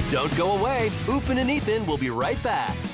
Don't go away. Upin and Ipin will be right back.